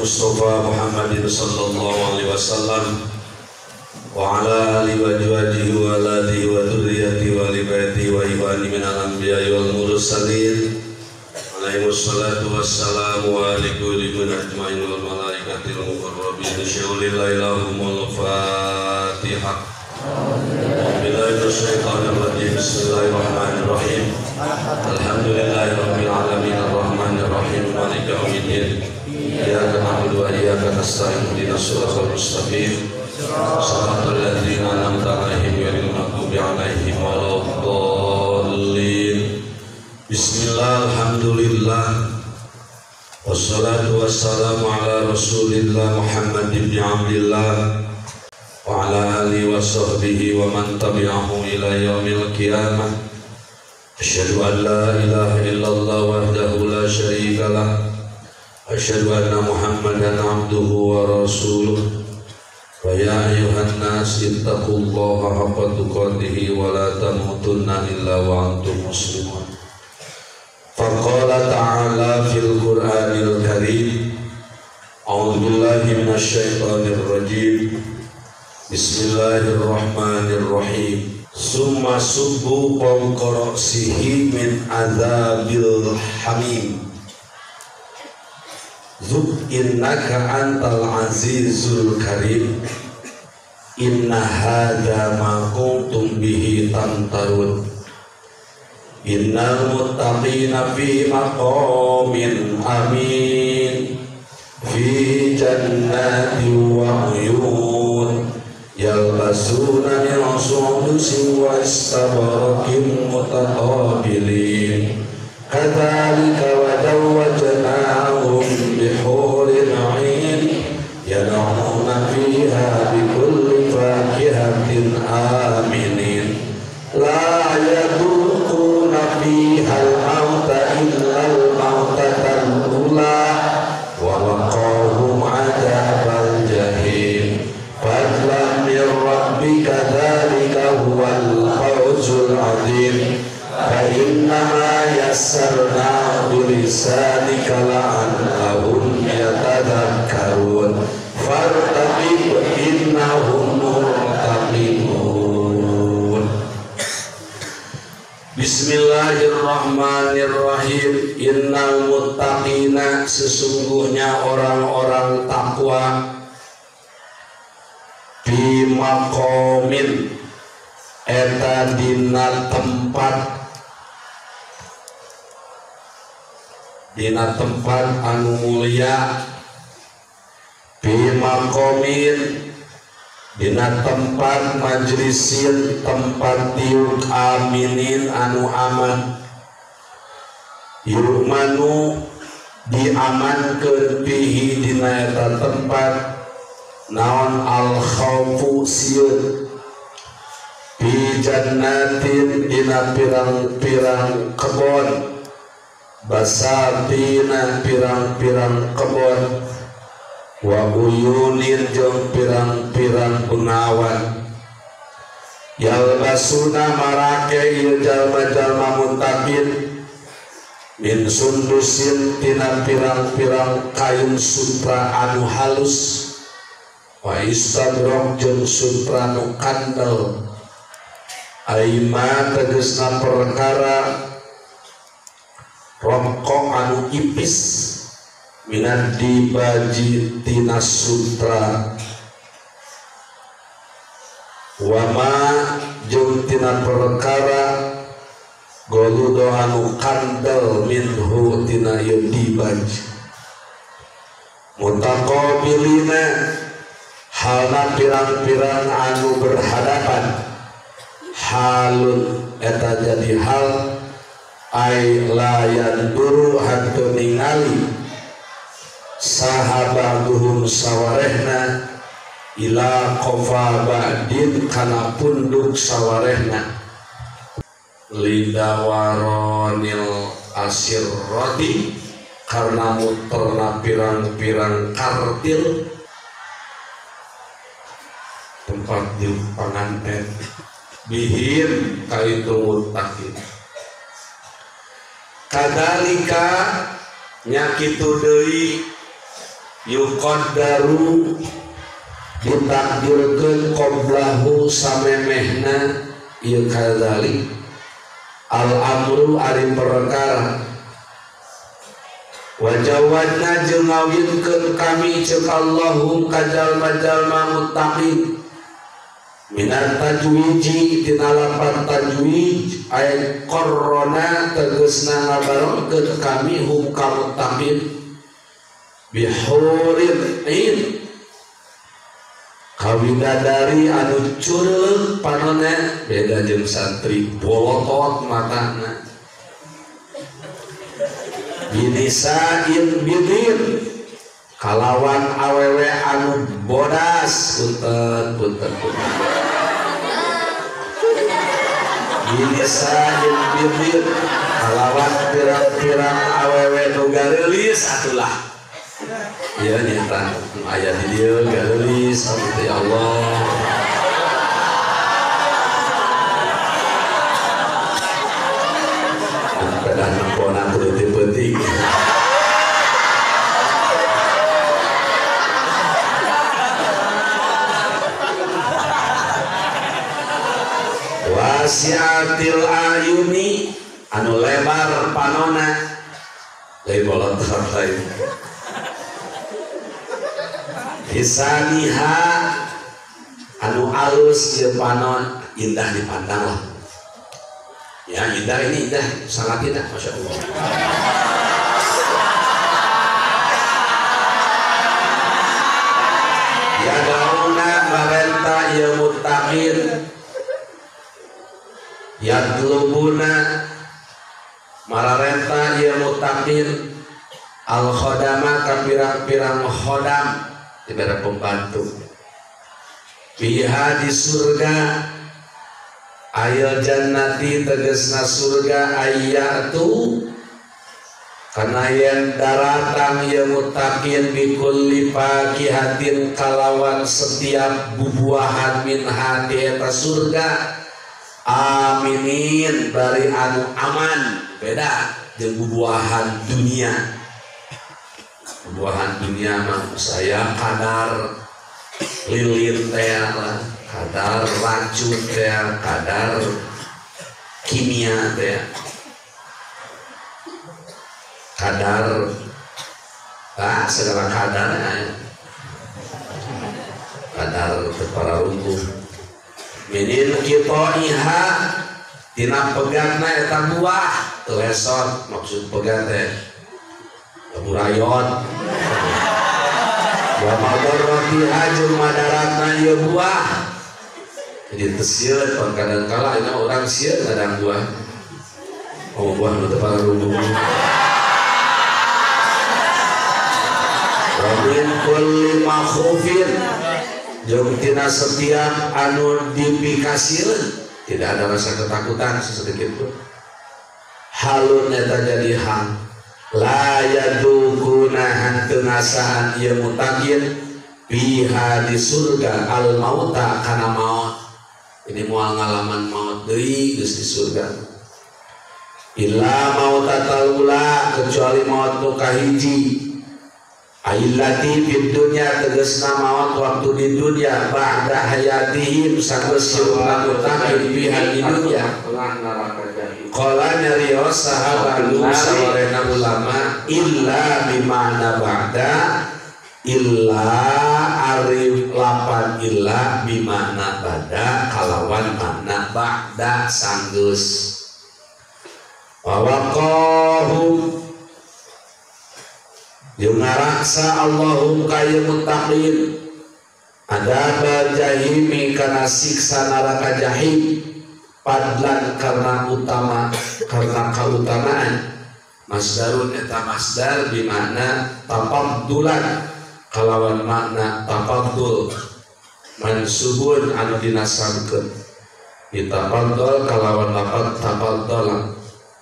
Mustafa Muhammadin sallallahu alaihi wasallam wa ala alihi wa azwajihi wa alihi wa dzurriyyatihi wa ali baitihi wa ibadi minal anbiya'i wal mursalin alaihi wassalatu wassalamu alaikum liman ajma'in wal malaikatil muqarrabin syaulillailahumul fatihah. Bismillahirrahmanirrahim. Alhamdulillahi rabbil alamin arrahmanir rahim maliki yaumiddin. Iyyaka na'budu wa iyyaka nasta'in ihdinas siratal mustaqim. Shiratal ladzina an'amta 'alaihim ghairil maghdubi 'alaihim waladdallin. Bismillah, alhamdulillah. Wassalatu wassalamu ala Rasulillah Muhammad ibn Abdillah wa ala alihi wa sahbihi wa man tabi'ahu ila yaumil qiyamah. Asyhadu an la ilaha illallah wahdahu la syarika lah. Asyhadu anna Muhammadan abduhu wa rasuluh. Wa ya ayyuhan nas ittaqullaha haqqa tuqatih wa la tamutunna illa wa antum muslimun. Faqala ta'ala fil Qur'anil Karim. A'udzu billahi minasy syaithanir rajim. Bismillahirrahmanirrahim. Summa subbu fawqa ra'sihi min adzabil hamim. Zub innaka antal azizul karim. Inna hadza ma kuntum bihi tamtarun. Innal muttaqina fi maqamin amin. Fi jannatin wa uyun. Yalbasuna min sundusin wa istabrakin mutaqabilin. Kadzalika wa zawwajnahum bihurin 'ain. Yad'una fiha bikulli fakihatin aminin. La yadhuquna fiha al-mauta illa al-mautatal ula. Wa waqahum 'adzabal jahim. Fadlan min rabbika dzalika huwal fawzul 'adzim. Fa innama yassarnahu bilisanika la'allahum yatadhakkarun. Fartaqib innahum murtaqibun. Bismillahirrahmanirrahim. Innal muttaqina, sesungguhnya orang-orang takwa, fi maqamin, eta dina tempat anu mulia. Fi maqamin, dina tempat majlisin, tempat tiuk aminin anu aman. Yurmanu, diamankeun fihi dina eta tempat naon al khawfu sieun. Fi jannatin, dina pirang-pirang kebon. Basatina, pirang-pirang kebon. Wa uyunin, jeung pirang-pirang bengawan. Yalbasuna, marake ieu jalma-jalma muttaqin, min sundusin, tina pirang-pirang kayun sutra anu halus. Wa istabrok, jeung sutra nu kandel. Aima tegesna perkara rokok anu ipis. Minat dibaji tina sutra. Wama, jeung tina perkara goludo anu kandel minhu tina ieu dibaji. Mutaqabilina, halna pirang-pirang anu berhadapan. Halun, eta jadi hal. Ay layan duru hantu ningali. Sahabaduhum sawarehna. Ila qofa ba'din, kana punduk sawarehna. Lidawaronil asirroti, karena muterna pirang-pirang kartil. Tempat di panganten bihim kaitu muttaqin. Kadalika nyakitu deui yuqaddaru ditakdirkeun qoblahu samemehna ieu kadzalik al-amru ari perkara wajawadna jeung ngawinkeun kami ceuk Allahum kajalma-jalma muttaqin minat tajwiji tina lapan tajwij ay qarrona tegasna ngabarengkeun kami hum ka muttaqin bihurin ain kawidadari anu curleuk panonna beda jeung santri bolotot matana binisain bidin kalawan awewe anu bodas punten binisain bidin kalawan pirang-pirang awewe nu garelis atulah ya nyata aya di dieu garelis sakitu ya Allah dan pona penting wasiatil ayuni anu lebar panona lain bolot lain hisaniha anu alus jeung panon indah dipandang lah ya indah ini indah sangat indah masya Allah ya dauna marenta ya muttaqin yatlubuna mararenta ya muttaqin al khodama ka pirang-pirang khodam diberi pembantu biha di surga ayal jannati tegesna surga ayatu karena yang daratang yang muttaqin bikulli fakihatin kalawan setiap bubuahan min hati eta surga aminin bari anu aman beda jeung bubuahan dunia mah saya kadar lilin teh kadar racun teh kadar kimia teh kadar segala kadarnya kadar para runtuh minin kita iha tina pegatna eta buah lesot maksud pegat teh burayot wa madarratiha jeung madaratna ieu buah jadi tesieun pan kadang-kala ini orang sieun kadang buah buah nu teu pararungu wa min kulli makhufin jeung tina setiap anu dipikasieun tidak ada rasa ketakutan sesedikit pun halun eta jadi hal la yadukuna hantu ngasaan ieu muttaqin biha di surga al mauta kana maut ini moal ngalaman maut deui geus di surga illa mauta talula kecuali maut nu kahiji aillati fid dunya tegasna maut waktu di dunya ba'da hayatihim sageus urang muttaqin biha di dunya qala nyarios sahabat sawarena ulama illa bimana ba'da illa arif lapan illa bimana ba'da kalawan makna ba'da sanggeus wa waqahum jeung ngaraksa Allahum kaya muttaqin adab jahimi kana siksa neraka jahim padlan karena utama karena keutamaan masdarun eta masdar bimana tafaddulan kalawan makna tafaddul mansubun anu dinasabkeun ditafaddal kalawan lafaz tafaddala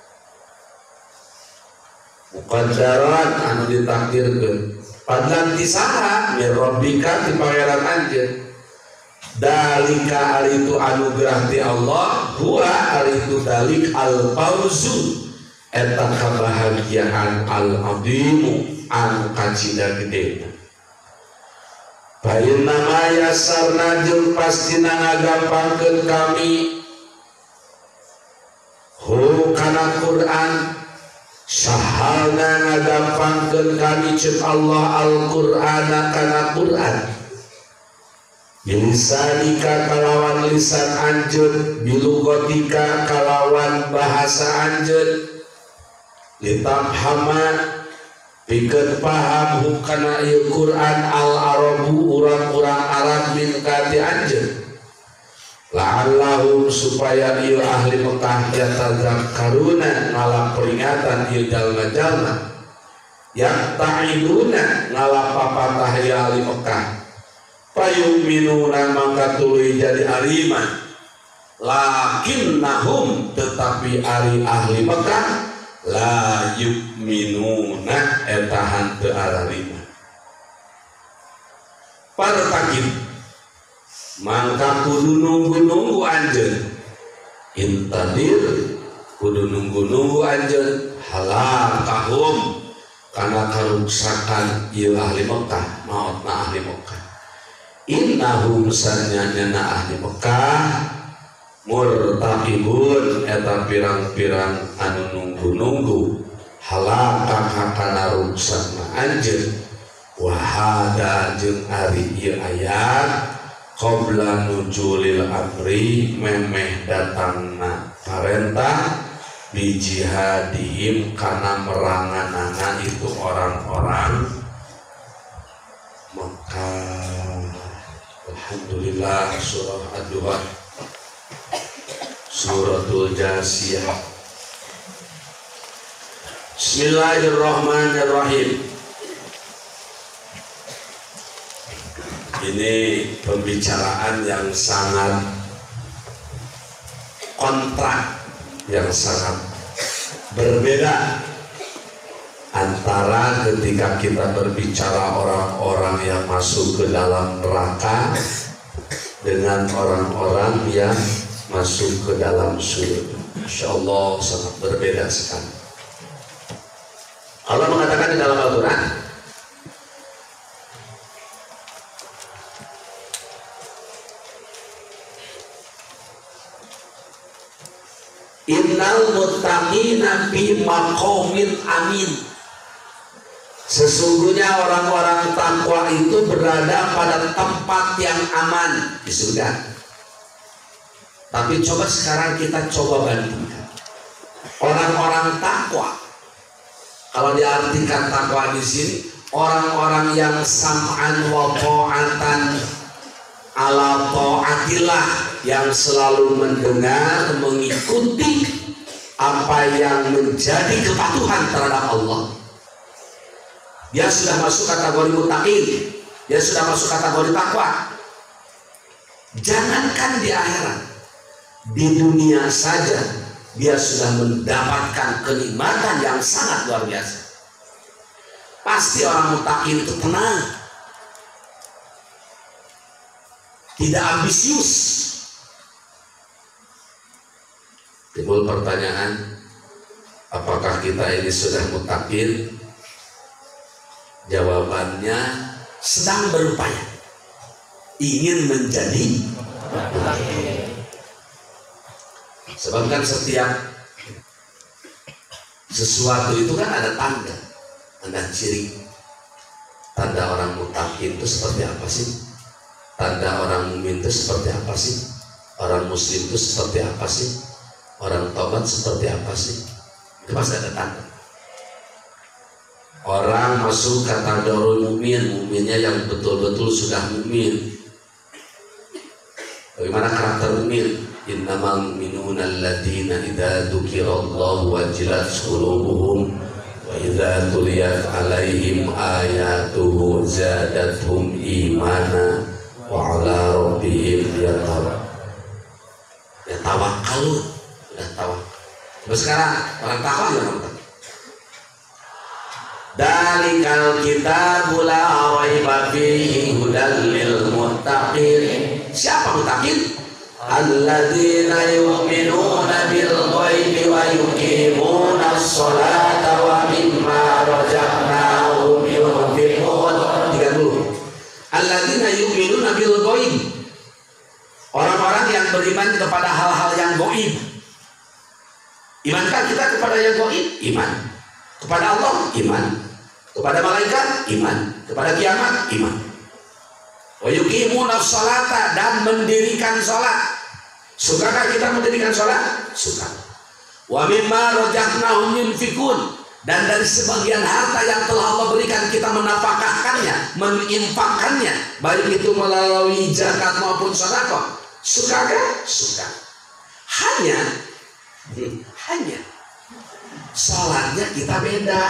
muqaddaran anu ditakdirkeun padlan tisaha min rabbika ti pangeran anjeun dalika ari itu anugerah ti Allah huwa ari itu dalik al fauzu eta kabahagiaan al azimu anu kacida gede Bayin nama yasarna jeung pastina ngagampangkeun kami hu kana Quran sahalna ngagampangkeun kami cek Allah Al-Qur'ana kana Quran bilisanika kalawan lisan anjeun bilugotika kalawan bahasa anjeun litafhama pikeun paham hukana ieu Quran al-arabu urang-urang Arab min kati anjeun la'allahum supaya ieu ahli Mekah yatadzakkaruna ngalah peringatan ieu jalma-jalma yakta'iduna ngalah papatah ieu ahli Mekah payuminuna mangka tuluy jadi ariman lakinnahum tetapi ari ahli Mekah la yu'minuna etahan teu ararima partakib mangka kudu nunggu-nunggu anjeun intadir kudu nunggu-nunggu anjeun halakahum kana karuksakan ieu ahli Mekah maotna ahli Mekah innahum sanyana ahli Mekah murtaqibun eta pirang-pirang anu nunggu-nunggu halakah kana ruksana anjeun wahada jeung ari ieu ayat qabla nuzulil amri memeh datangna parentah bijihadihim kana meranganana itu orang-orang Mekah. Alhamdulillah surah Ad-Duha suratul Jasiyah. Bismillahirrahmanirrahim. Ini pembicaraan yang sangat kontrak, yang sangat berbeda antara ketika kita berbicara orang-orang yang masuk ke dalam neraka dengan orang-orang yang masuk ke dalam surga. Masya Allah sangat berbeda sekali. Allah mengatakan di dalam Al-Quran, innal muttaqina fi maqamin amin. Sesungguhnya orang-orang takwa itu berada pada tempat yang aman di surga. Tapi coba sekarang kita coba bandingkan orang-orang takwa. Kalau diartikan takwa di sini, orang-orang yang sam'an wa ta'atan ala ta'atillah, yang selalu mendengar, mengikuti apa yang menjadi kepatuhan terhadap Allah. Dia sudah masuk kategori muttaqin, dia sudah masuk kategori takwa. Jangankan di akhirat, di dunia saja dia sudah mendapatkan kenikmatan yang sangat luar biasa. Pasti orang muttaqin itu tenang, tidak ambisius. Timbul pertanyaan, apakah kita ini sudah muttaqin? Jawabannya sedang berupaya, ingin menjadi muttaqin. Sebab kan setiap sesuatu itu kan ada tanda, tanda ciri. Tanda orang muttaqin itu seperti apa sih? Tanda orang mukmin itu seperti apa sih? Orang muslim itu seperti apa sih? Orang taubat seperti apa sih? Itu pasti ada tanda. Orang masuk kategori mukmin, mukminnya yang betul-betul sudah mukmin. Bagaimana karakter mukmin? Innamal mu'minuna alladziina idza dzukirallahu wajilat qulubuhum wa idza tuliyat 'alaihim ayatuhu zadatuhum imana wa 'ala rabbihim yatawakkalun. Sudah tawakal. Terus sekarang orang takwa gimana? Dalikal kitabul la raiba fihi hudal lil muttaqin. Siapa muttaqin? Alladzina yu'minuna bil ghaibi wa yuqimuna as-salata wa mimma razaqnahum yunfiqun. 30. Alladzina Imankah kita kepada yang gaib? Iman. Kepada Allah? Iman. Kepada malaikat? Iman. Kepada kiamat? Iman. Wa yuqimuna sholata, dan mendirikan sholat. Sukakah kita mendirikan sholat? Suka. Wa mimma razaqnahum yunfikun, dan dari sebagian harta yang telah Allah berikan kita menafkahkannya, menginfakkannya, baik itu melalui zakat maupun sedekah. Sukakah? Suka. Hanya sholatnya kita beda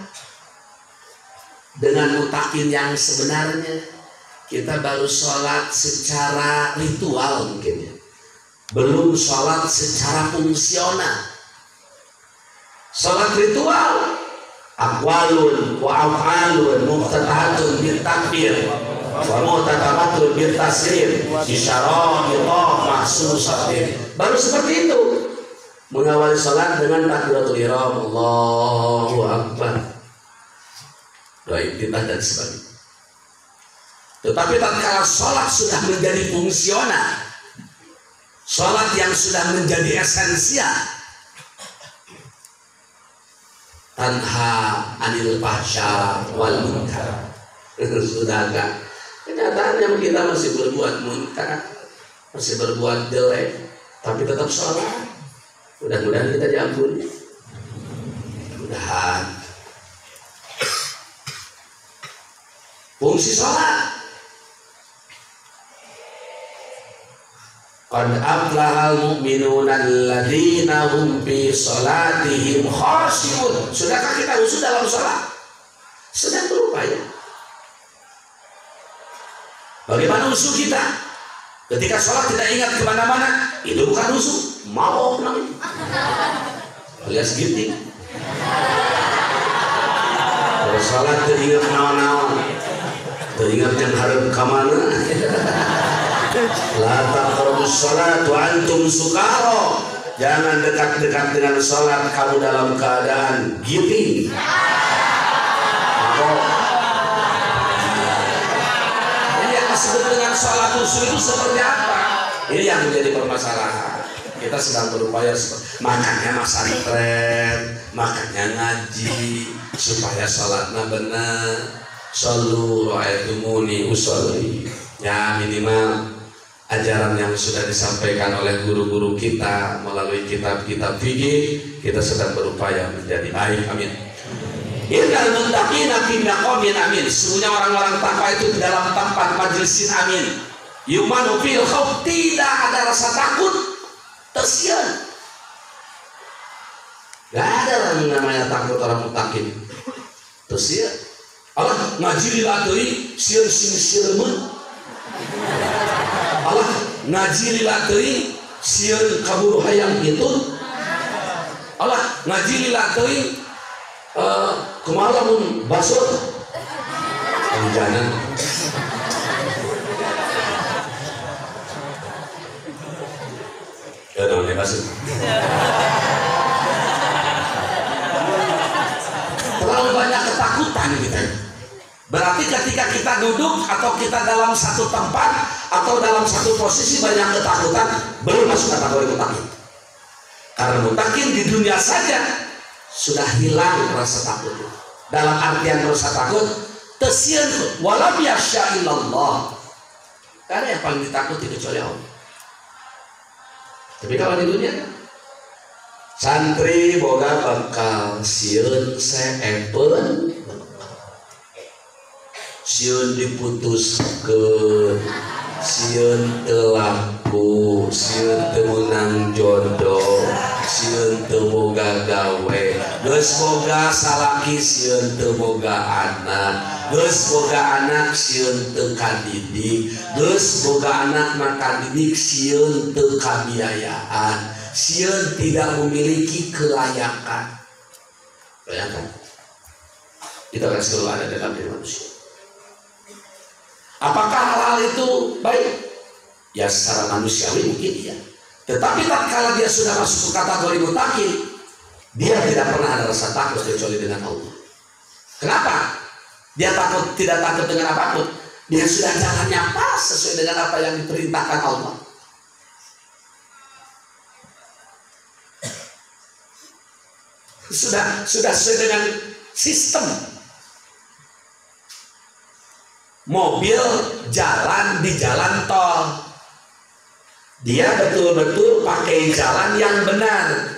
dengan mutakin yang sebenarnya. Kita baru sholat secara ritual mungkin ya, belum sholat secara fungsional. Sholat ritual, aqwalun wa af'alun muftatahatun bil takbir wa muhtatamatun bil taslim bisyara'illah mahsusatin. Baru seperti itu mengawali sholat dengan takbiratul ihram, Allahu akbar, doa iftitah dan sebagainya. Tetapi tatkala sholat sudah menjadi fungsional, sholat yang sudah menjadi esensial, tanha anil fahsya wal munkar, sudah enggak. Kenyataannya kita masih berbuat munkar, masih berbuat jelek, tapi tetap sholat. Mudah-mudahan kita diampuni. Mudah-mudahan. Fungsi sholat, qad aflahal mu'minuna alladzina hum fi sholatihim khashi'un. Sudahkah kita khusyuk dalam sholat? Sedang berupaya. Bagaimana khusyuk kita? Ketika sholat tidak ingat kemana-mana, itu bukan khusyuk, mabok namanya, alias giting. Kalau sholat teringat naon-naon, teringat yang harus kemana. La taqrabus shalat wa antum sukara. Jangan dekat-dekat dengan salat kamu dalam keadaan giting. Ini yang disebut dengan salat khusyuk itu seperti apa? Ini yang menjadi permasalahan. Kita sedang berupaya, makanya pesantren, makanya ngaji supaya salatnya benar. Shallu ra'aitumuni usolli. Ya minimal ajaran yang sudah disampaikan oleh guru-guru kita melalui kitab-kitab fikih, kita sedang berupaya menjadi baik. Amin. Innal muttaqina fi maqamin amin. Sesungguhnya orang-orang takwa itu di dalam tempat majlisin amin. Yumanu fil khauf, tidak ada rasa takut, tersian. Gak ada yang namanya takut orang muttaqin. Tersian. Allah ngaji dilatih sieun sing sireumeun. Allah ngaji lilateuing sieun kaburu hayang itu. Allah ngaji lilateuing kumaha lamun basut hujanan. Ya dong basut. Terlalu banyak ketakutan kita. Berarti ketika kita duduk atau kita dalam satu tempat atau dalam satu posisi banyak ketakutan, belum masuk kategori mutakin. Karena mutakin di dunia saja sudah hilang rasa takut. Dalam artian rasa takut, tesien walam yasya illallah. Karena yang paling ditakuti kecuali Allah. Tapi kalau di dunia, santri boga bakal sieun seepen, sieun diputuskeun, sieun teu laku, sieun teu meunang jodoh, sieun teu boga gawe, geus boga salaki sieun teu boga anak, geus boga anak sieun teu kadidik, geus boga anak mah kadidik sieun teu kabiayaan, sieun tidak memiliki kelayakan. Bayangkan, itu akan selalu ada dalam diri manusia. Apakah hal-hal itu baik? Ya secara manusiawi mungkin iya. Tetapi tatkala dia sudah masuk ke kategori mutakin, dia tidak pernah ada rasa takut kecuali dengan Allah. Kenapa? Dia tidak takut dengan apapun. Dia sudah jalannya pas sesuai dengan apa yang diperintahkan Allah. sudah sesuai dengan sistem. Mobil jalan di jalan tol, dia betul-betul pakai jalan yang benar.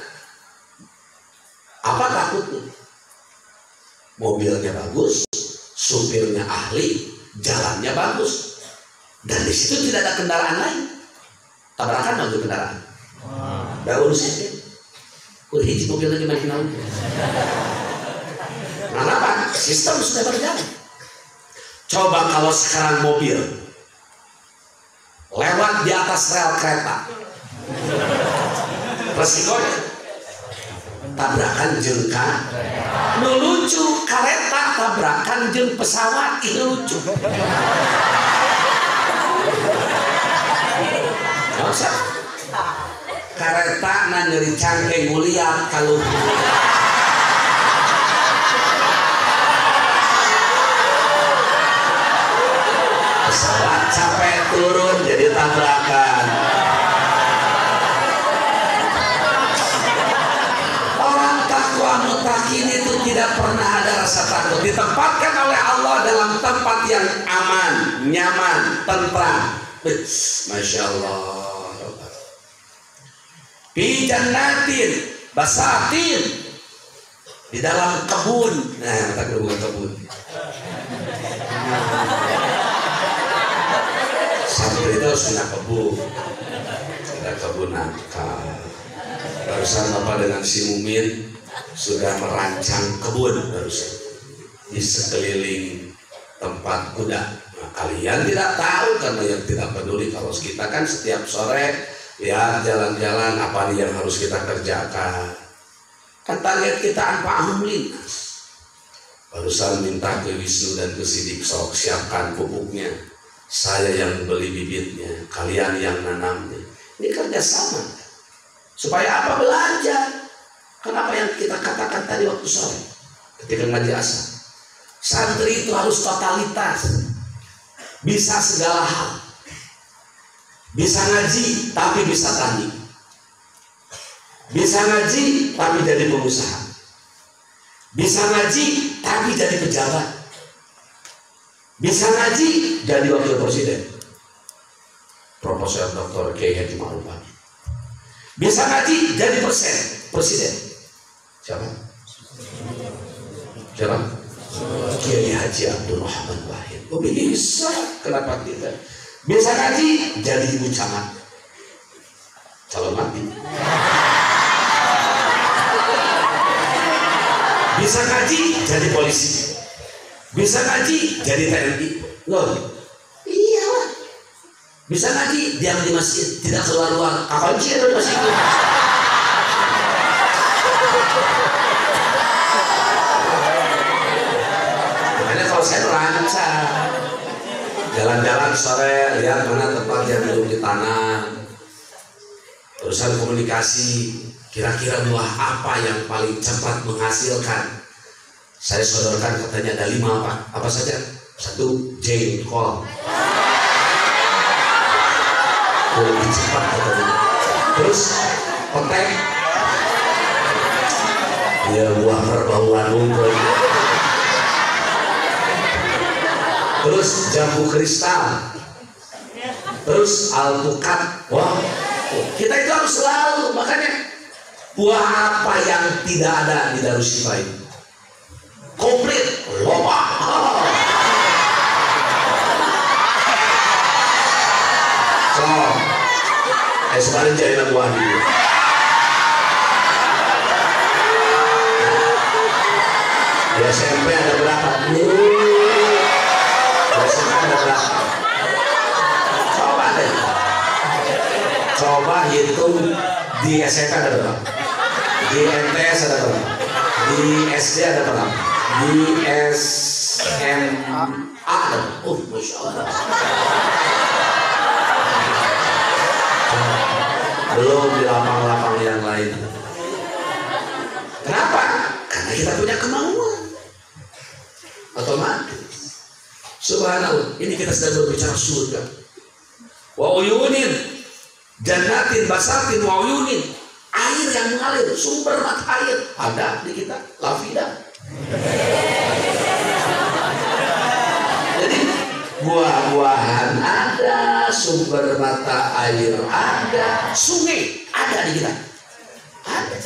Apa takutnya? Mobilnya bagus, supirnya ahli, jalannya bagus, dan di situ tidak ada kendaraan lain. Tabrakan ada kendaraan. Dah urusin. Hiji mobil lagi makin naik. Kenapa? Sistem sudah berjalan. Coba kalau sekarang mobil lewat di atas rel kereta, resikonya tabrakan jeung nu lucu, kereta tabrakan jeung pesawat itu lucu. Nggak usah. Kereta nyeri cangkeng mulia kalau pesawat capek turun jadi tabrakan. Orang takwa mutakin itu tidak pernah ada rasa takut, ditempatkan oleh Allah dalam tempat yang aman, nyaman, tentram. Masya Allah. Fi jannatin basatin, di dalam kebun. Nah, tak kebun. Sampai itu harus punya kebun. Ada kebun nangka. Barusan Bapak dengan si Mumin sudah merancang kebun barusan di sekeliling tempat kuda. Nah, kalian tidak tahu karena yang tidak peduli. Kalau kita kan setiap sore ya jalan-jalan, apa nih yang harus kita kerjakan. Kan target kita anfa'ahum linnas. Barusan minta ke Wisnu dan ke Sidik, sok siapkan pupuknya, saya yang beli bibitnya, kalian yang nanamnya. Ini kerjasama supaya apa? Belajar. Kenapa yang kita katakan tadi waktu sore ketika ngaji asar, santri itu harus totalitas, bisa segala hal. Bisa ngaji tapi bisa tani, bisa ngaji tapi jadi pengusaha, bisa ngaji tapi jadi pejabat, bisa ngaji jadi wakil presiden, Profesor Dr. Kiai Haji Ma'ruf Amin, bisa ngaji jadi presiden. Siapa? Kiai Haji Abdul Rahman Wahid. Oh, bisa, kenapa tidak? Bisa ngaji jadi ibu camat, calon mati. Bisa ngaji jadi polisi, bisa ngaji jadi TNI. Loh, iyalah. Bisa ngaji diam di masjid, tidak keluar-luar. Kapan sih ada masjid itu? Makanya kalau saya rancang jalan-jalan sore, lihat mana tempat yang belum ditanam. Urusan komunikasi, kira-kira buah apa yang paling cepat menghasilkan. Saya sodorkan, katanya ada 5 apa saja. 1, jengkol. Lebih cepat katanya. Terus petek, ya buah perbauan unggul. Terus jambu kristal, terus alpukat. Wah, kita itu harus selalu. Makanya buah apa yang tidak ada di Darushifa ini komplit, loba. So, sekarang jadi buah ini. Di SMP ada berapa? Coba hitung di SMK ada berapa? Di MTS ada berapa? Di SD ada berapa? Di SMA ada. Oh, Masya Allah. Belum di lapang-lapang yang lain. Kenapa? Karena kita punya kemauan. Otomatis. Subhanallah, ini kita sedang berbicara surga. Wa uyunin jannatin basatin wa uyunin, air yang mengalir, sumber mata air ada di kita, lavida. Jadi buah-buahan ada, sumber mata air ada, sungai ada di kita. Ada.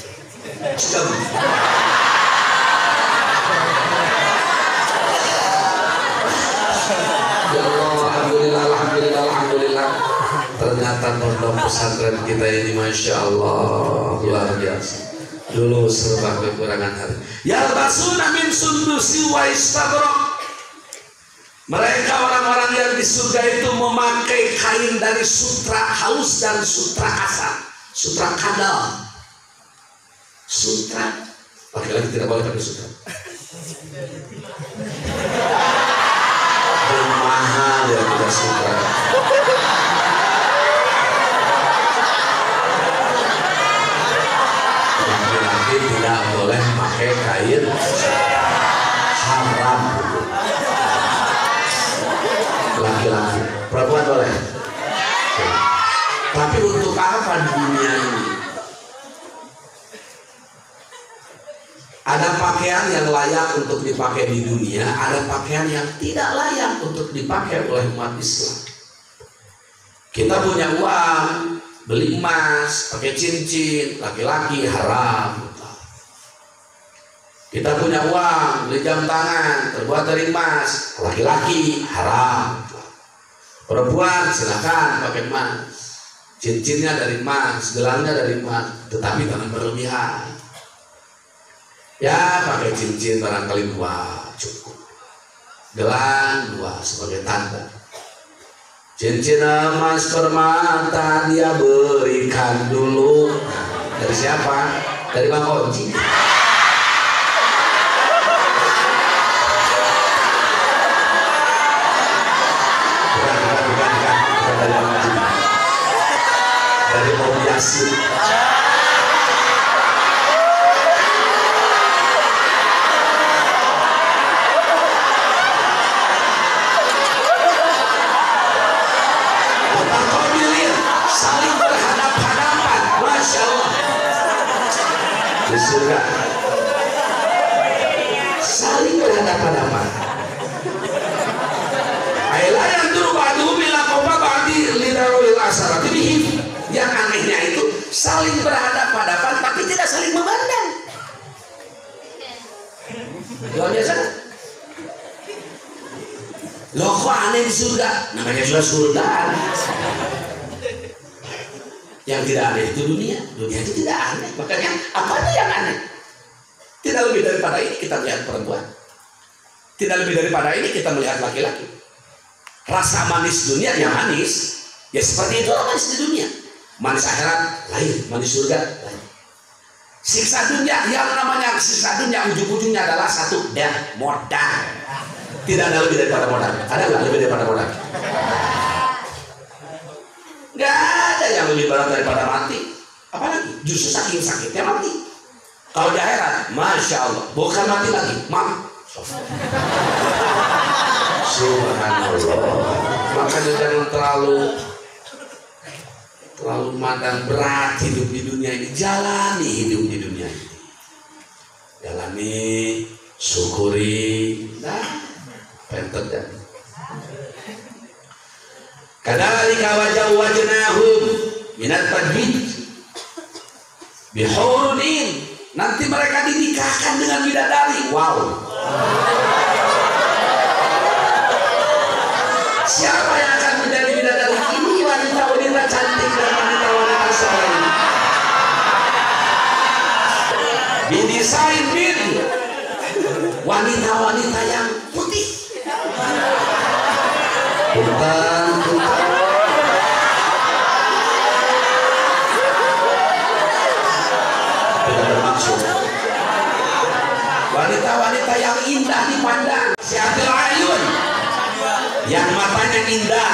Ya Allah, alhamdulillah, alhamdulillah, alhamdulillah. Ternyata pondok pesantren kita ini Masya Allah luar biasa. Dulu serba kekurangan hari. Yalbasuna min sundusi wa istabrak. Mereka orang-orang yang di surga itu memakai kain dari sutra halus dan sutra kasar, sutra kadal. Sutra, laki-laki tidak boleh pakai sutra. Dan mahal ya kita sutra. Laki-laki tidak boleh pakai kain haram. Laki-laki, perempuan boleh. Tapi untuk apa di dunia ini? Ada pakaian yang layak untuk dipakai di dunia, ada pakaian yang tidak layak untuk dipakai oleh umat Islam. Kita punya uang, beli emas, pakai cincin, laki-laki haram. Kita punya uang, beli jam tangan, terbuat dari emas, laki-laki haram. Perempuan silakan pakai emas, cincinnya dari emas, gelangnya dari emas, tetapi jangan berlebihan. Ya pakai cincin barangkali 2 cukup, gelang 2 sebagai tanda. Cincin emas permata dia berikan dulu. Dari siapa? Dari Bang Oji. Dari Om Yasin. Saling berhadap-hadapan, Masya Allah. Di surga saling berhadap-hadapan. Ayolah yang dulu badu bilang kopa badi lidarul asar. Yang anehnya itu saling berhadap-hadapan tapi tidak saling memandang. Luar biasa. Loh kok aneh di surga? Namanya juga surga. Yang tidak aneh itu dunia. Dunia itu tidak aneh. Makanya apa yang aneh? Tidak lebih daripada ini kita melihat perempuan. Tidak lebih daripada ini kita melihat laki-laki. Rasa manis dunia yang manis, ya seperti itu manis di dunia. Manis akhirat lain, manis surga lain. Siksa dunia, yang namanya siksa dunia ujung-ujungnya adalah satu, modal. Tidak ada lebih daripada modal. Ada nggak lebih daripada modal? Nggak ada yang lebih berat daripada mati. Apalagi justru saking sakitnya mati. Kalau di akhirat, Masya Allah, bukan mati lagi, Subhanallah. Makanya jangan terlalu mandang berat hidup di dunia ini. Jalani hidup di dunia ini. Jalani, syukuri. Nah, penting dan. Kadzalika wajnahum minat tadbij bihurunin. Nanti mereka dinikahkan dengan bidadari. Wow. Siapa yang akan menjadi bidadari? Ini wanita-wanita cantik dan wanita-wanita soleh. Bidisain bin wanita-wanita yang putih. Punten. Tidak bermaksud. Wanita-wanita yang indah dipandang. Siatil ayun, yang matanya indah.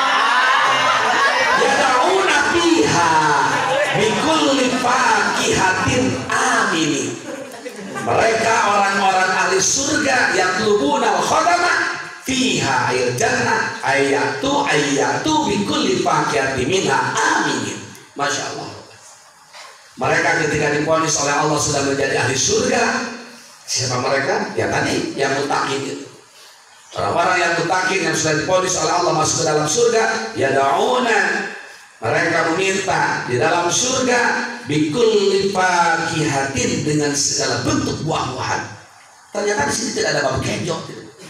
Yada'una fiha bikulli fakihatin amini. Mereka orang-orang ahli surga yang lubunal khodamah fiha air jannah ayatu bikulli fakihatin minha aminin. Masya Allah. Mereka ketika divonis oleh Allah sudah menjadi ahli surga. Siapa mereka? Ya tadi yang mutakin itu. Orang-orang yang mutakin yang sudah divonis oleh Allah masuk ke dalam surga, yad'una, mereka meminta di dalam surga bikulli fakihatin, dengan segala bentuk buah-buahan. Ternyata di sini tidak ada babu kejo.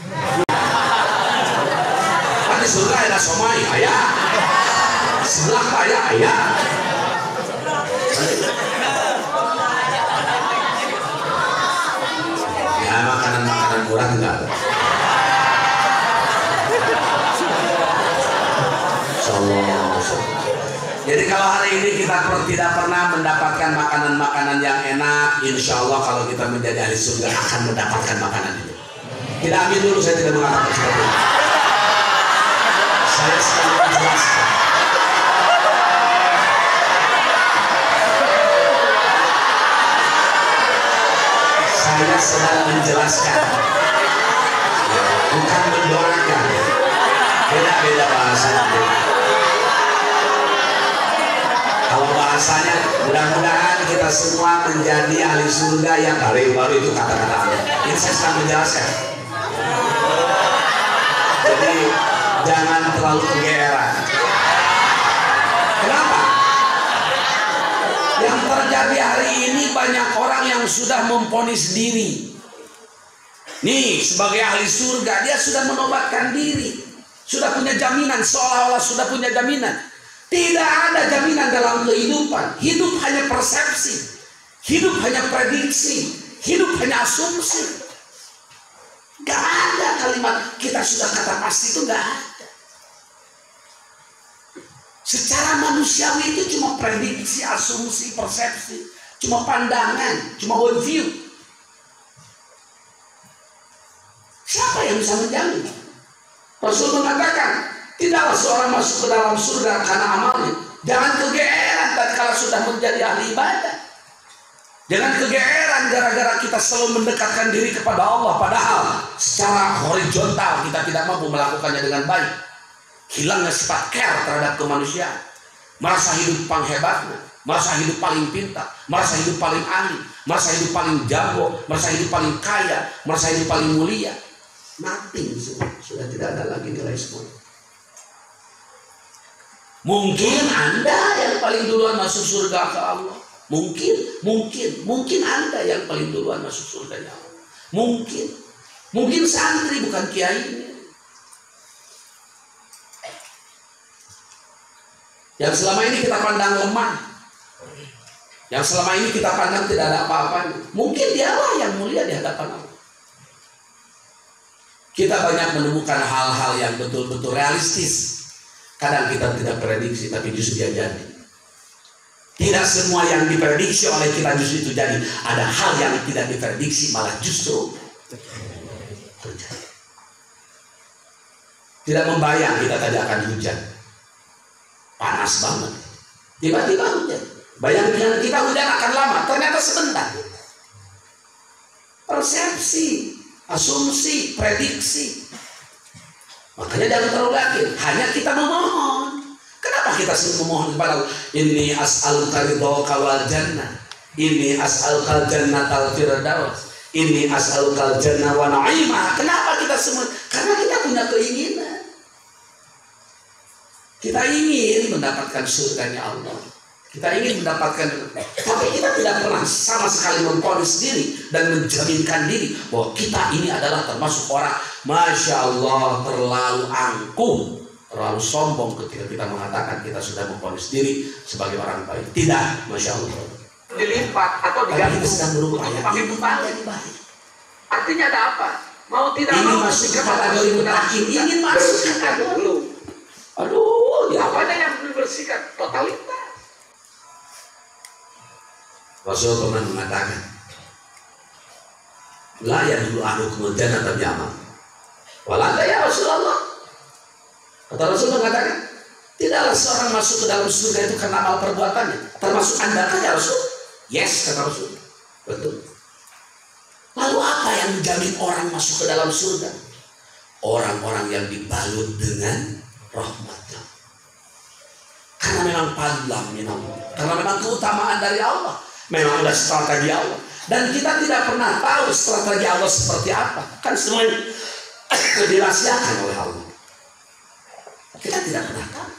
Di surga ada somai, ayah. Sebelah ayah. Ya makanan-makanan murah enggak ada. Jadi kalau hari ini kita tidak pernah mendapatkan makanan-makanan yang enak, insya Allah kalau kita menjadi ahli surga akan mendapatkan makanan itu. Tidak, amin dulu, saya tidak mengatakan seperti itu. Saya sedang menjelaskan. Saya sedang menjelaskan, bukan mendoakan. Beda-beda bahasanya. Kalau bahasanya, mudah-mudahan kita semua menjadi ahli surga yang baru itu kata-kata. Ini saya sedang menjelaskan. Jadi jangan terlalu kegeeran. Kenapa? Yang terjadi hari ini banyak orang yang sudah memvonis diri. Nih, sebagai ahli surga dia sudah menobatkan diri, sudah punya jaminan, seolah-olah sudah punya jaminan. Tidak ada jaminan dalam kehidupan. Hidup hanya persepsi, hidup hanya prediksi, hidup hanya asumsi. Gak ada kalimat kita sudah kata pasti, itu gak ada. Secara manusiawi itu cuma prediksi, asumsi, persepsi, cuma pandangan, cuma worldview. Siapa yang bisa menjamin? Rasul mengatakan, tidaklah seorang masuk ke dalam surga karena amalnya. Jangan kegeeran tatkala sudah menjadi ahli ibadah. Jangan kegeeran gara-gara kita selalu mendekatkan diri kepada Allah, padahal secara horizontal kita tidak mampu melakukannya dengan baik. Hilangnya sifat care terhadap kemanusiaan, merasa hidup paling hebatnya, merasa hidup paling pintar, merasa hidup paling ahli, merasa hidup paling jago, merasa hidup paling kaya, merasa hidup paling mulia. Nothing, sudah tidak ada lagi nilai semua. Mungkin Anda yang paling duluan masuk surga ke Allah. Mungkin Anda yang paling duluan masuk surganya Allah. Mungkin santri bukan kiai. Yang selama ini kita pandang lemah, yang selama ini kita pandang tidak ada apa-apanya, mungkin dialah yang mulia di hadapan Allah. Kita banyak menemukan hal-hal yang betul-betul realistis. Kadang kita tidak prediksi, tapi justru dia jadi. Tidak semua yang diprediksi oleh kita justru itu jadi. Ada hal yang tidak diprediksi malah justru terjadi. Tidak membayang kita tadi akan hujan. Panas banget. Tiba-tiba hujan. Bayangan kita hujan akan lama. Ternyata sebentar. Persepsi, asumsi, prediksi. Makanya jangan terlalu yakin. Hanya kita memohon. Kenapa kita sering memohon kepada Allah? Inni as'aluka ridhaka wal jannah. Inni as'aluka jannatal firdaus. Inni as'aluka jannah wa na'imah. Kenapa kita semua? Karena kita punya keinginan. Kita ingin mendapatkan surganya Allah. Kita ingin mendapatkan, tapi kita tidak pernah sama sekali memponis diri dan menjaminkan diri bahwa kita ini adalah termasuk orang, Masya Allah, terlalu angkuh, terlalu sombong ketika kita mengatakan kita sudah memponis diri sebagai orang baik. Tidak, Masya Allah. Dilipat atau digantung. Kita sedang berupaya ingin menjadi baik. Artinya ada apa? Mau tidak Ingin mau masuk ke kategori mutakin, ingin masuk ke kategori. Aduh, ya apanya yang dibersihkan? Totalitas. Rasul pernah mengatakan, la yadkhulu ahadukum jannata bi'amal. Walanda ya Rasulullah. Kata Rasul mengatakan, tidaklah seorang masuk ke dalam surga itu karena amal perbuatannya. Termasuk Anda kan ya Rasul? Yes, kata Rasul. Betul. Lalu apa yang menjamin orang masuk ke dalam surga? Orang-orang yang dibalut dengan rahmatnya. Karena Karena memang fadlan minallah. Karena memang keutamaan dari Allah. Memang udah strategi Allah. Dan kita tidak pernah tahu strategi Allah seperti apa. Kan semuanya dirahasiakan oleh Allah. Kita tidak pernah tahu.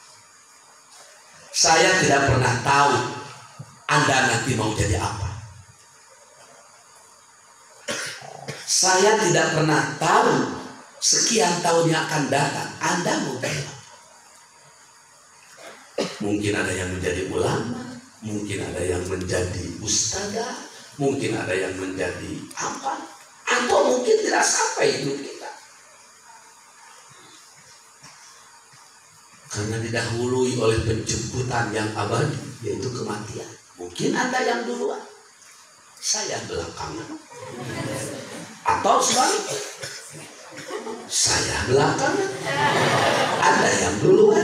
Saya tidak pernah tahu Anda nanti mau jadi apa. Saya tidak pernah tahu sekian tahun yang akan datang Anda mau jadi apa. Mungkin ada yang menjadi ulama, mungkin ada yang menjadi ustadzah, mungkin ada yang menjadi apa, atau mungkin tidak sampai hidup kita. Karena didahului oleh penjemputan yang abadi, yaitu kematian. Mungkin Anda yang duluan, saya belakangan. Atau sebaliknya, saya belakangan, Anda yang duluan.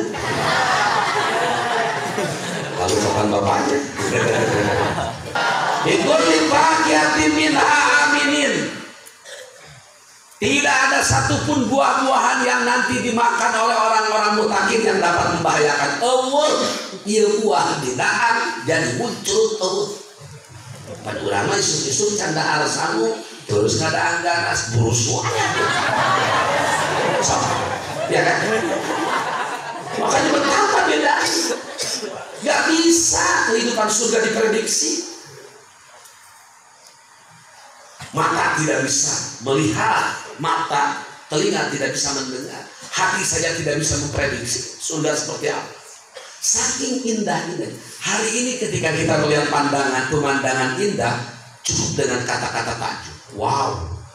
Lalu kapan bapaknya? Bikulli fakihatin minha aminin. Tidak ada satupun buah-buahan yang nanti dimakan oleh orang-orang mutakin yang dapat membahayakan. Allah, ieu buah didaan jadi muncul Allah. Pada ulama isu-isu canda alasanmu terus ngadaan ganas burus suara. Ya kan? Makanya betapa beda. Gak bisa kehidupan surga diprediksi. Mata tidak bisa melihat, mata, telinga tidak bisa mendengar, hati saja tidak bisa memprediksi surga seperti apa. Saking indahnya. Hari ini ketika kita melihat pemandangan indah, cukup dengan kata-kata takjub. Wow.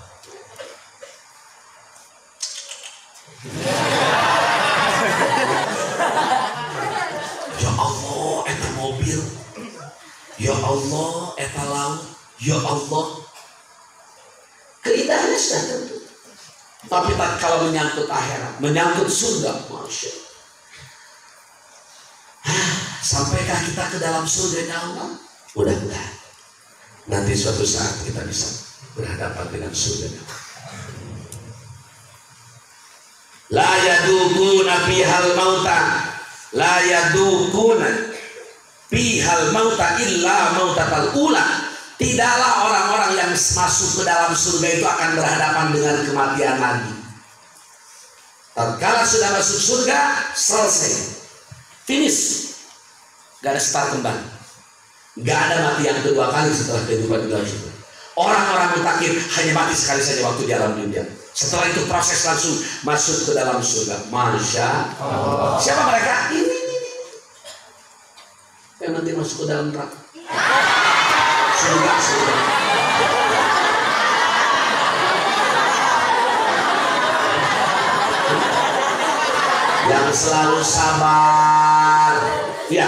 Ya Allah, eta mobil. Ya Allah, eta laut. Ya Allah. Keindahannya sudah tentu. Tapi tak kalau menyangkut akhirat, menyangkut surga, Masya Allah. Sampaikah kita ke dalam surga Allah? Mudah-mudahan nanti suatu saat kita bisa berhadapan dengan surga. La yadukuna bihal mauta, la yadukuna bihal mauta illa mautatal ula. Tidaklah orang-orang yang masuk ke dalam surga itu akan berhadapan dengan kematian lagi. Tatkala sudah masuk surga, selesai, finish, gak ada start kembali, gak ada mati yang kedua kali setelah kehidupan di dalam surga. Orang-orang mutakin hanya mati sekali saja waktu di alam dunia. Setelah itu proses langsung masuk ke dalam surga. Masya Allah. Siapa mereka? Ini yang nanti masuk ke dalam neraka. Surga. Yang selalu sabar, ya,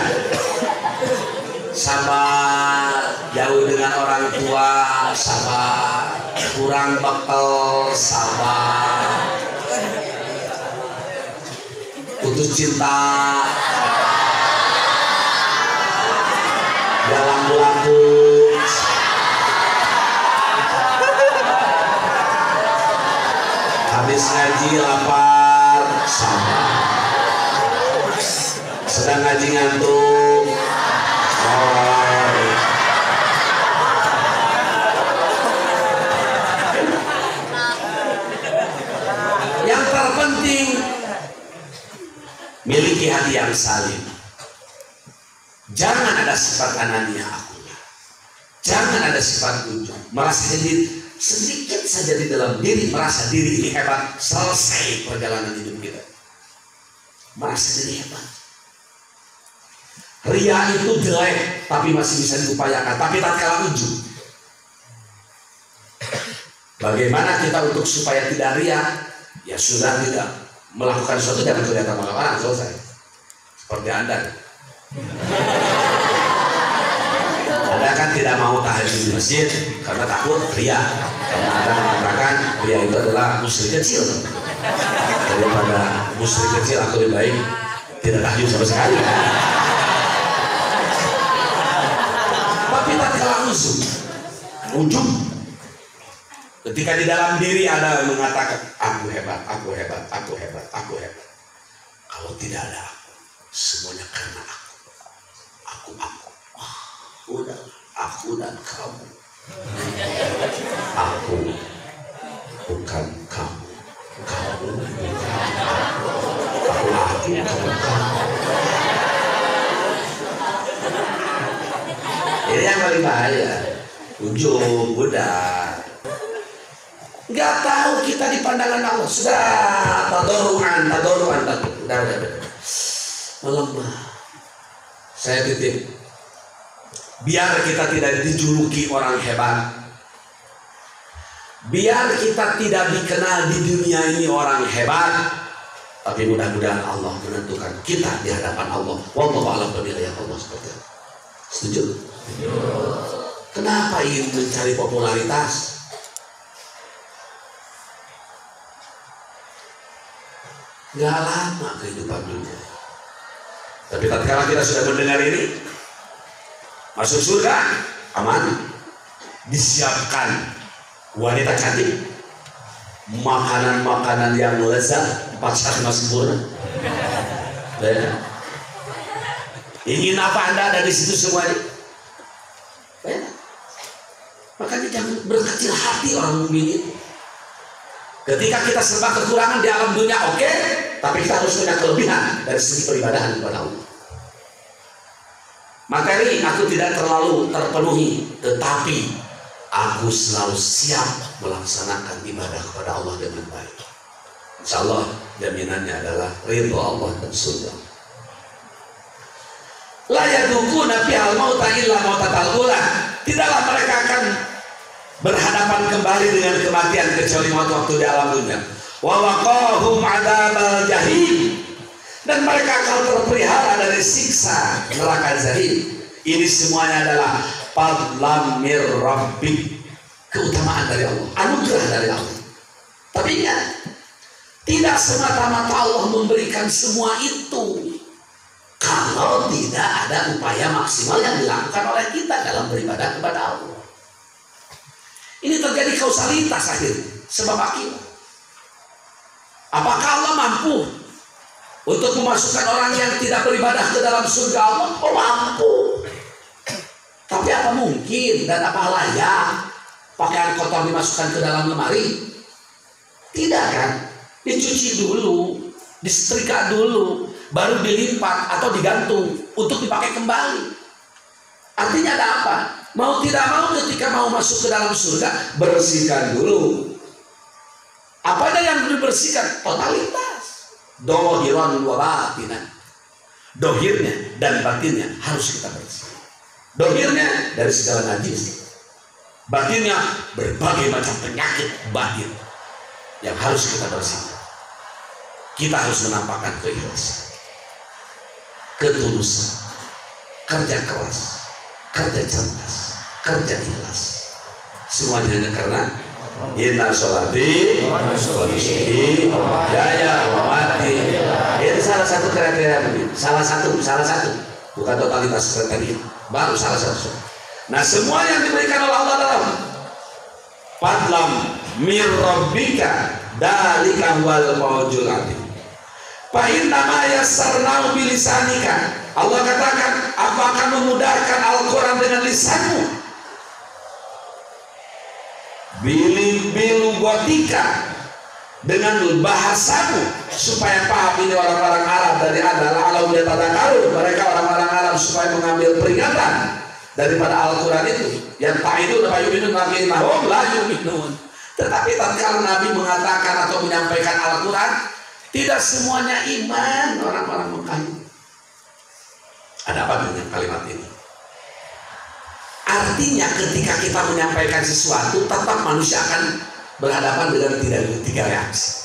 sabar, jauh dengan orang tua, sabar, kurang bekal, sabar, putus cinta, jalan laku. Habis ngaji lapar, sabar. Sedang ngaji ngantuk, sabar. Yang terpenting miliki hati yang salim. Jangan ada sifat anania akunya. Jangan ada sifat ujub, merasa diri sedikit saja di dalam diri, merasa diri ini hebat, selesai perjalanan hidup kita. Merasa diri hebat. Ria itu jelek, tapi masih bisa diupayakan. Tapi tak kalah ujub. Bagaimana kita untuk supaya tidak ria? Ya sudah, tidak melakukan sesuatu jangan kelihatan oleh orang, selesai. Seperti Anda. Anda kan tidak mau tahajud di masjid karena takut ria. Karena Anda mengatakan ria itu adalah musyrik kecil. Daripada musyrik kecil aku lebih baik tidak tahajud sama sekali. Tapi tak kalah ujub. Ketika di dalam diri ada mengatakan aku hebat, aku hebat, aku hebat, aku hebat. Kalau tidak ada aku, semuanya karena aku. Udah, aku dan kamu. Aku bukan kamu. Kamu bukan aku bukan kamu. Ini yang paling bahaya. Ujung udah. Nggak tahu kita di pandangan Allah. Sudah tadoruan. Udah. Melemah. Saya titip. Biar kita tidak dijuluki orang hebat. Biar kita tidak dikenal di dunia ini orang hebat. Tapi mudah-mudahan Allah menentukan kita di hadapan Allah. Wallahu a'lam bishawab. Allah seperti itu. Setuju? Kenapa ingin mencari popularitas? Gak lama kehidupan dunia. Tapi tatkala kita sudah mendengar ini, masuk surga aman, disiapkan wanita cantik, makanan-makanan yang lezat, pacar sempurna. Ingin apa Anda ada di situ semuanya? Makanya jangan berkecil hati orang mukmin itu. Ketika kita serba kekurangan di alam dunia, oke, tapi kita harus punya kelebihan dari segi peribadahan kepada Allah. Materi aku tidak terlalu terpenuhi, tetapi aku selalu siap melaksanakan ibadah kepada Allah dengan baik. Insya Allah jaminannya adalah ridho Allah dan surga. La yadukuna fihal mauta illa mautatal ula. Tidaklah mereka akan berhadapan kembali dengan kematian kecuali waktu di alam dunia. Wa waqahum adzabal jahim. Dan mereka akan terpelihara dari siksa neraka jahim. Ini semuanya adalah fadlan mir rabbik, keutamaan dari Allah, anugerah dari Allah. Tapi ingat, tidak semata-mata Allah memberikan semua itu kalau tidak ada upaya maksimal yang dilakukan oleh kita dalam beribadah kepada Allah. Ini terjadi kausalitas akhirnya, sebab akibat. Apakah Allah mampu untuk memasukkan orang yang tidak beribadah ke dalam surga Allah? Oh, mampu. Tapi apa mungkin dan apa layak pakaian kotor dimasukkan ke dalam lemari? Tidak kan? Dicuci dulu, disetrika dulu, baru dilipat atau digantung untuk dipakai kembali. Artinya ada apa? Mau tidak mau ketika mau masuk ke dalam surga, bersihkan dulu. Apa yang dibersihkan? Totalitas. Dohiran wa batinan. Dohirnya dan batinnya harus kita bersihkan. Dohirnya dari segala najis, batinnya berbagai macam penyakit batin yang harus kita bersihkan. Kita harus menampakkan keikhlasan, ketulusan, kerja keras, kerja cerdas, kerja ikhlas. Semuanya hanya karena inna sholati wa nusuki ya wa mati. Itu salah satu kriteria ini. Salah satu, bukan totalitas kriteria. Baru salah satu. Nah, semua yang diberikan oleh Allah adalah fadlam mir rabbika dalika wal mawjul adzim. Fa inna ma yassarnahu bilisanika. Allah katakan, aku akan memudahkan Al-Quran dengan lisanmu. Bilugotika, dengan bahasamu, supaya paham. Ini orang-orang Arab dari adalah alam yatadakkarun, mereka orang-orang Arab supaya mengambil peringatan daripada Al-Quran itu. Yang ta'idun wa yu'minun lakinnahum la yu'minun. Tetapi tatkala Nabi mengatakan atau menyampaikan Al-Quran, tidak semuanya iman orang-orang Mekah. Ada apa dengan kalimat ini? Artinya ketika kita menyampaikan sesuatu, tetap manusia akan berhadapan dengan tiga reaksi.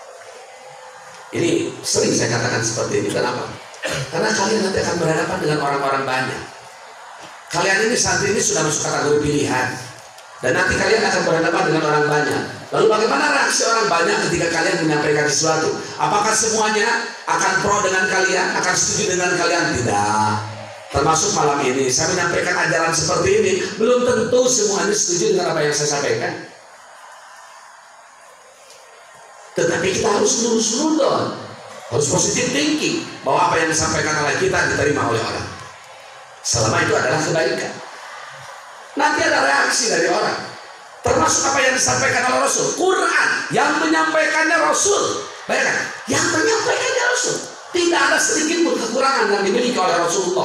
Ini sering saya katakan seperti ini. Kenapa? Karena kalian nanti akan berhadapan dengan orang-orang banyak. Kalian ini santri ini sudah masuk kategori pilihan, dan nanti kalian akan berhadapan dengan orang banyak. Lalu bagaimana reaksi orang banyak ketika kalian menyampaikan sesuatu? Apakah semuanya akan pro dengan kalian, akan setuju dengan kalian? Tidak. Termasuk malam ini saya menyampaikan ajaran seperti ini, belum tentu semuanya setuju dengan apa yang saya sampaikan. Tetapi kita harus lurus-lurus. Harus positive thinking bahwa apa yang disampaikan oleh kita diterima oleh orang. Selama itu adalah kebaikan. Nanti ada reaksi dari orang. Termasuk apa yang disampaikan oleh Rasul. Quran yang menyampaikannya Rasul. Bayangkan, yang menyampaikannya Rasul. Tidak ada sedikit pun kekurangan yang dimiliki oleh Rasulullah.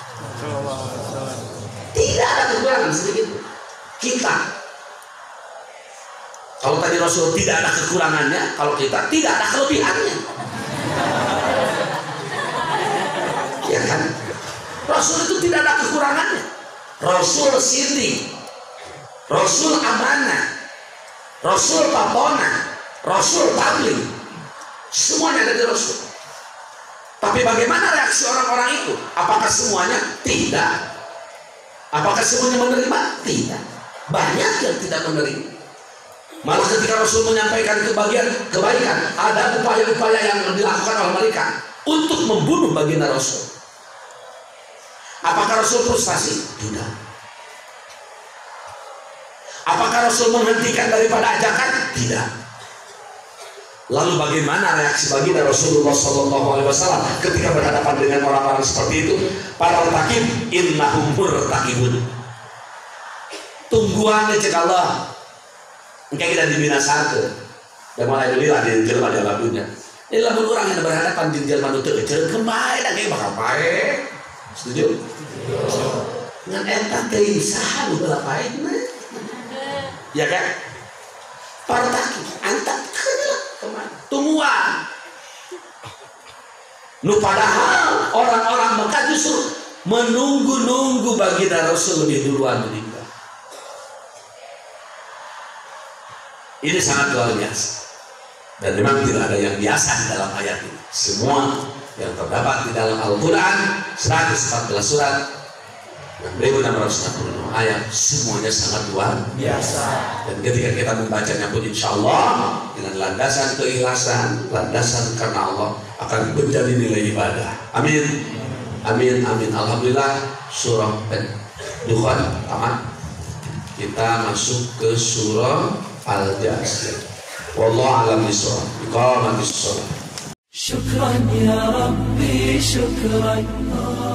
Tidak ada kekurangan sedikit pun. Kita, kalau tadi Rasul tidak ada kekurangannya, kalau kita tidak ada kelebihannya. Ya kan? Rasul itu tidak ada kekurangannya. Rasul siddiq, Rasul amanah, Rasul papona, Rasul tabligh, semuanya ada di Rasul. Tapi bagaimana reaksi orang-orang itu? Apakah semuanya? Tidak. Apakah semuanya menerima? Tidak. Banyak yang tidak menerima. Malah ketika Rasul menyampaikan kebaikan, ada upaya-upaya yang dilakukan oleh mereka untuk membunuh baginda Rasul. Apakah Rasul frustasi? Tidak. Apakah Rasul menghentikan daripada ajakan? Tidak. Lalu bagaimana reaksi baginda Rasulullah SAW ketika berhadapan dengan orang-orang seperti itu? Para takib, innahum murtaqibun. Tungguannya cek Allah. Engkau kita dibinasakan. Dan mulai dulu lah di jelma di lagunya. Ini lagu orang yang berhadapan di jelma itu kecil kembali dan kayak bakal baik. Setuju? Dengan entah keisahan udah baik, ya kan? Para takib, antak kemana? Tungguan. Nu padahal orang-orang Mekah justru menunggu-nunggu baginda Rasul lebih duluan meninggal. Ini sangat luar biasa. Dan memang tidak ada yang biasa di dalam ayat ini. Semua yang terdapat di dalam Al-Quran 114 surat dan 1666 ayat semuanya sangat luar biasa. Dan ketika kita membacanya pun insya Allah dengan landasan keikhlasan, landasan karena Allah akan menjadi nilai ibadah. Amin. Amin. Amin. Alhamdulillah. Surah Dukhan tamat. Kita masuk ke surah Al-Jasir. Wallahu a'lam bishawab. Iqamatis shalah. شكرا يا ربي شكرا